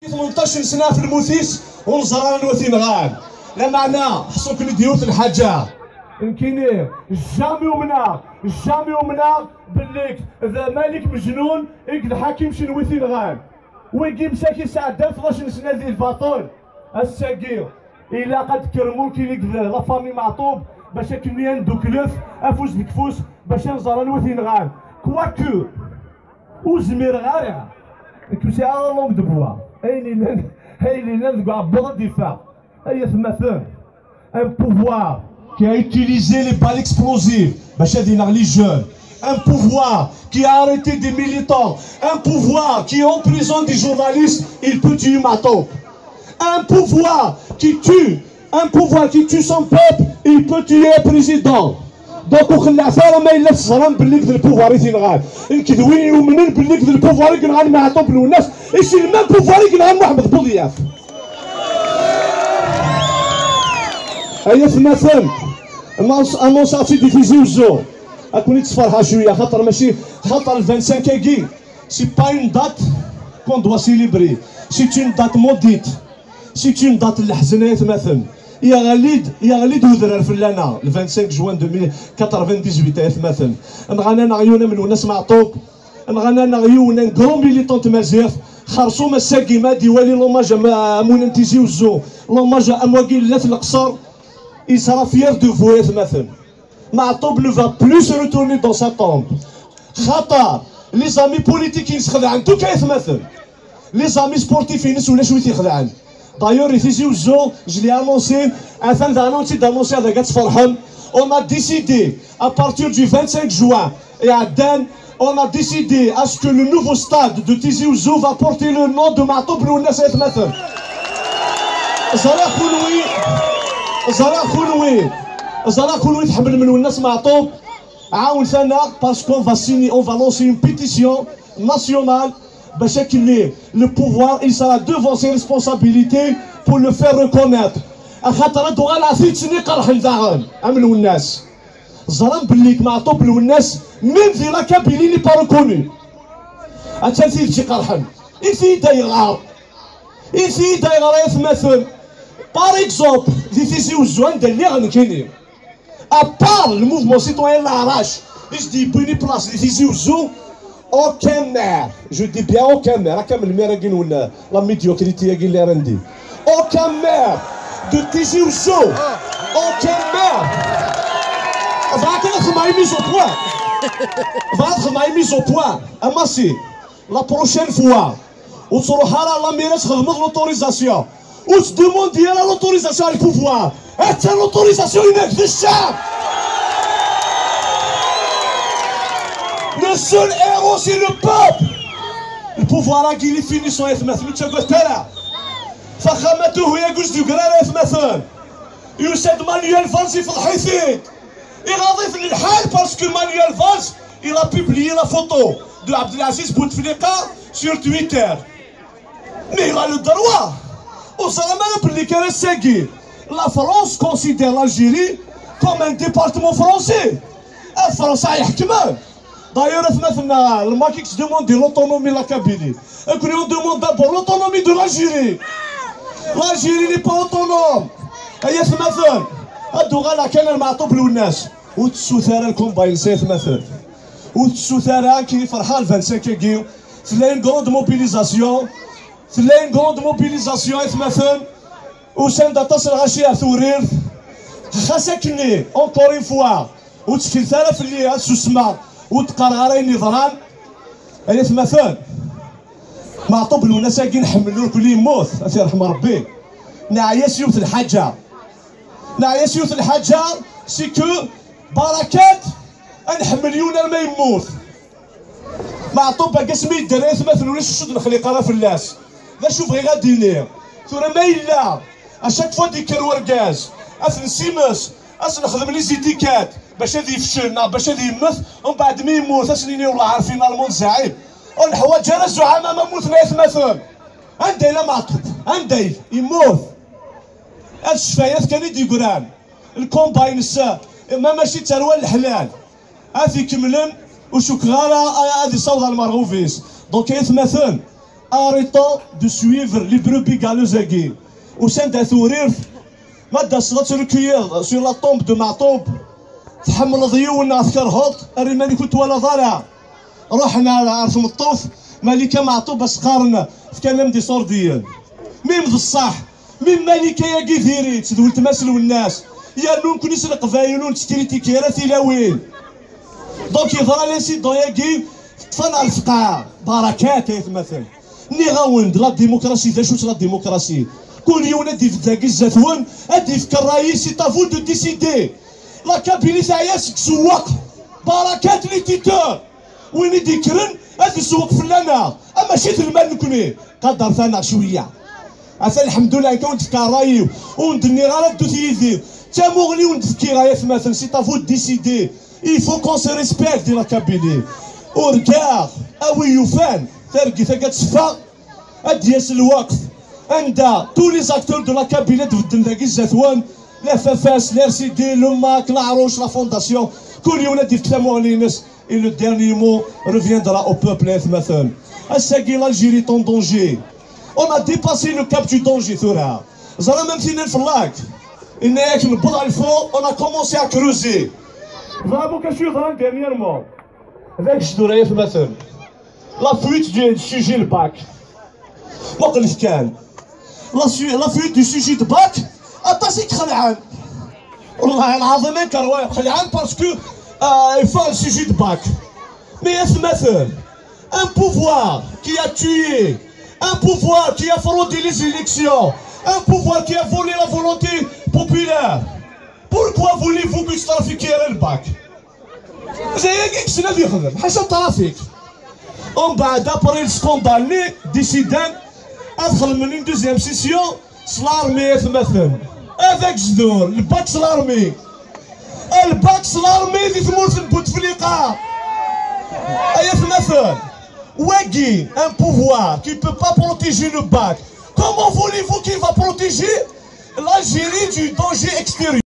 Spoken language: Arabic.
18 سنه في الموسيس ونزران الوثين غان لا معنى حصوك ديوث الحاجه يمكن جامي ومنا بالليك اذا مالك مجنون يقد الحاكم شنو وثين غان ويجي مساكي ساعه 12 سنه ديال الباطون الساقير الا قد كرمو كي لا فامي معطوب باش كميان دوكلوف افوس بكفوس باش نزران الوثين غان كواكو وزمير غارع كوسي على لونغ دو بوا هايلي لان كاع بلا دفاع هيا ثمثل ان بوفوار qui a utilisé les balles explosives باش يدينا لي جون un pouvoir qui a arrêté des militants un pouvoir qui emprisonne des journalistes il peut tuer Matop un pouvoir qui tue son peuple il peut tuer un président دونك وخلى عفاره ما الا الزران باللي كذا البوفوار يتنغال الكذوين يؤمنون باللي كذا البوفوار يكنغال مع طوب الناس ايش المام بوفوار يكنغال محمد بوضياف هيا مثلا انونساتي ديفيزي وزو اكوني تفرحها شويه خاطر ماشي خاطر 25 كي سي با اون دات كون دوا سيليبري سي اون دات موديت سي اون دات اللي حزنات مثلا يا غاليد وذرار فلانا 25 جوان 2098 مثلا نغانا نعيونا من وناس معطوب نغانا نعيونا كرون ميليتونت مازيغ خرصو مساكي ما ديوالي لوماج مونن تيزي وزو لوماج امواكي لات القصر il sera fier de vous مثلا معطوب ne va plus se retourner dans sa tombe خاطر لي زامي بوليتيك يسخدعن تو كيف مثلا لي زامي سبورتيف ينس ولا شويه يخدعن D'ailleurs, ici au zoo, je l'ai annoncé, afin d'annoncer avec Gatsfarham, on a décidé, à partir du 25 juin, et à Den, on a décidé à ce que le nouveau stade de Tizi Ouzou va porter le nom de Matoub Lounas et Mathel. Zara Khouloui, تحمل من الناس معطوب عاون ثنا parce qu'on va lancer une pétition nationale. Le pouvoir, il sera devant ses responsabilités pour le faire reconnaître. خاطر هادو غا العفريت شنو يقرح لداغن عملوا الناس ظلم بالليك معطوب له الناس من في لا كابيلي لي با ريكوني اتسالتي تجي قرحن يفي دايغار مثلا باغ اكزومبل في تيزي وزوان دار لي غنكيني ابار الموفمون سيتويان لاراش اش دي بوني بلاص في تيزي وزو aucun maire, je dis bien aucun maire, la médiocrité aucun maire de Tizi Ouzou, aucun maire va être mise au point, Amassi, la prochaine fois, où tu auras la mairie de l'autorisation, où tu demandes l'autorisation du pouvoir, et c'est l'autorisation inexistante. Le seul héros c'est le peuple. Le pouvoir qui les finit son مثلا تشغل فخامته يا جوز ديال قرار مثلا يوسد مانويل فالسي في الحيثيت يغاضي في الحال باسكو مانويل فالس il a publié la photo de Abdelaziz Bouteflika sur Twitter mais il a le droit وصراحه باللي كان ساقي la France considère l'Algérie comme un département français الفرنسا يحكمه D'ailleurs, le Maquis demande l'autonomie de la Kabylie. Et puis on demande d'abord l'autonomie de l'Algérie. L'Algérie n'est pas autonome. Et مثلا الدوغالا كان المعطوب للناس وتسوثارا الكومباين سيف مثلا وتسوثارا كي فرحان 25 كيو تلاقي غروند موبيليزاسيون مثلا وسند تصل غاشيه ثورير خاصكني اونكور اون فوا وتفلثارا في اللي سوسما وتقرغرين نظران هي مثلا معطوب له ناس كي نحملوا كل يموت الله يرحم ربي نعيا سيوت الحاجه سي كو بركات نحمليونا ما يموت معطوب قسمي الدراري مثلا ولا شد نخلي قرا في اللاس لا شوف غير غادي ليه ثورة ما الا اشاك فوا ديكر وركاز اثنسيمس نخدم لي زيديكات باش هذا يفشلنا باش هذا يمث ومن بعد ما يموت اسنيني والله عارفين المون زعيم والحوايج انا الزعماء ما موتنا مثلا عندي لا معطوب عندي يموت هاد الشفايات كان يدي قران الكومباين السا ما ماشي تروى الحلال هذي كملن وشكرا هذه صوت المرغوفيس دونك مثلا arrêtons de suivre les brebis galeuses. Au sein d'un sourire, ماذا صغت ركيض sur la tombe de Matoub تحمل ضيونا عسكر هوط الرمالي كنت ولا ضالع رحنا لعرس مطوف ملكة معطوب باش قارنا في كلام دي صورديين ميم بصح ميم ملكة يا كيثيري تدول تماثل والناس يا نون كونيس القبايلون تشتري تيكيرا تيلاوين دونك يظهر لانسيدون ياكي طفنا الفقاع بركات يتمثل ني غاوند لا ديموكراسي دا شوت لا ديموكراسي كل يوم ندي في ذاك الزاتون ادي في الرئيس سي تافو دو ديسيدي لا كابيني تاع سواق بركات لي تيتور وين يدي كرن هادي سواق فلانا اما شي المال نكوني قدر ثنا شويه عسى الحمد لله كون تكرايو وندني غير دو تيزي تا مغني وندفكي غايا مثلا سي تافو ديسيدي il faut qu'on se respecte دي لا كابيني وركاغ اوي يوفان ترقي ثقات صفا ادياس الوقت عند تو لي زاكتور دو لا كابيني تبدل ذاك الزاتوان لا فافاس لا رسيدي لوماك لا عروش لا فونداسيون كل يوم ندي في كلامو على الناس et le dernier mot reviendra au peuple مثلا الساقي l'Algérie est en danger on a dépassé le cap du danger ثورة زرا ما مثينا في اللاك إن ياك نبض على الفوق on a commencé à creuser vraiment كشي ظهر dernièrement ذاك الشدورية مثلا la fuite du sujet le bac ما قلت كان la fuite du sujet de bac أطاسيك خلعان والله العظيم انكر خلعان باسكو il faut un sujet de bac. Mais un pouvoir qui a tué, un pouvoir qui a fraudé les élections, un pouvoir qui a volé la volonté populaire. Pourquoi voulez-vous que je trafique le bac? On va d'après le scandale, décidant d'entrer une deuxième session, c'est l'armée avec Zdour, le bac c'est l'armée. الباك سلارمي في ثمورة بوتفليقة أيا مثلا واقي un pouvoir qui peut pas protéger le bac comment voulez-vous qu'il va protéger l'Algérie du danger extérieur